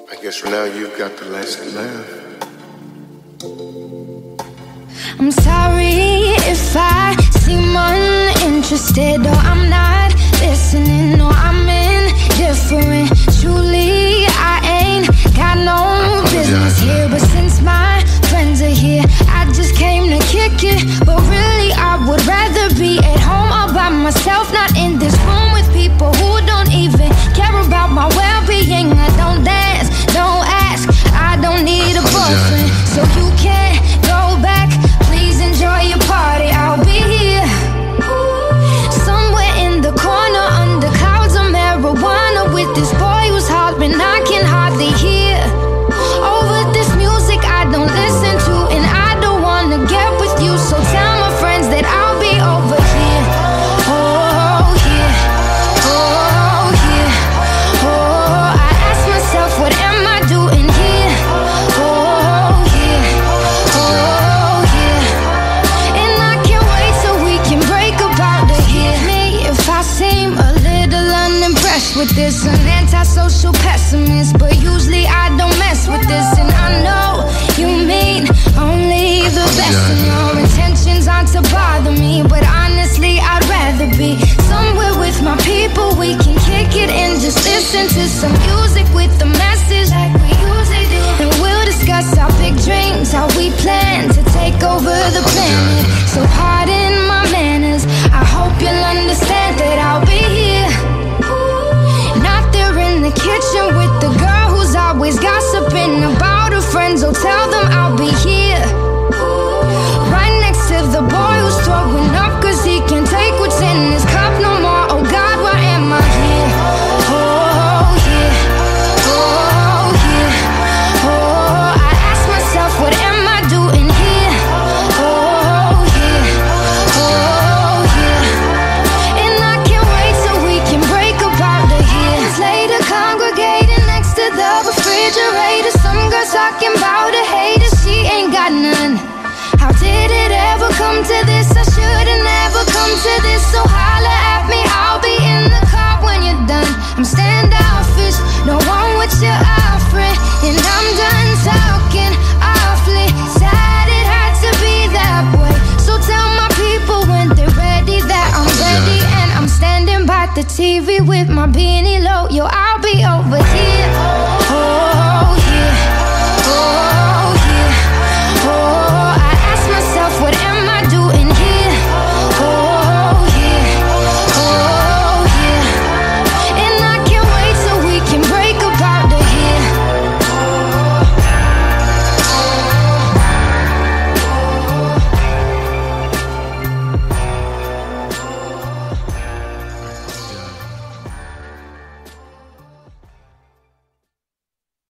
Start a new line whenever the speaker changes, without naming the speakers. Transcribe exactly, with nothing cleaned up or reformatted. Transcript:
I guess for now you've got the last laugh.
I'm sorry if I seem uninterested, or I'm not listening, or I'm indifferent. Truly, I ain't got no business here, but since my friends are here, I just came to kick it. But really, I would rather be at home all by myself, not in this room with people who don't even care about my well-being. I don't dance, don't ask, I don't need a boyfriend, so you can't go back. Please enjoy your party, I'll be here somewhere in the corner under clouds of marijuana with this boy who's hollering I can hardly hear. Over this music I don't listen to, and I don't wanna get with you, so tell my friends that I'll be over here. Oh yeah, oh yeah, oh, I ask myself, what am I doing here? Oh yeah, oh yeah, and I can't wait till we can break up out of here. Me, if I seem a little unimpressed with this, an antisocial pessimist, but usually I don't mess with this, and I know you mean only the best, and your intentions aren't to bother me, but honestly I'd rather be somewhere with my people. We can kick it and just listen to some music with the message like we usually do, and we'll discuss our big dreams, how we plan to take over the planet. So pardon my manners, I hope you'll understand that I'll be here, not there in the kitchen with the girl who's always gossiping about her friends. Oh, tell them I'll be here right next to the boy who's throwing up cause he can't take what's in his cup no more. Oh God, why am I here? Oh yeah, oh yeah, oh, I ask myself, what am I doing here? Oh yeah, oh yeah, and I can't wait till we can break up out of here. Later congregating next to the refrigerator, some girls talking about a hater, she ain't got none. How did it ever come to this? I should've never come to this, so holla at me, I'll be in the car when you're done. I'm standoffish, don't want what you're offering, and I'm done talking awfully. Sad it had to be that way, so tell my people when they're ready that I'm ready, and I'm standing by the T V with my beanie low. Yo, I'll be over here.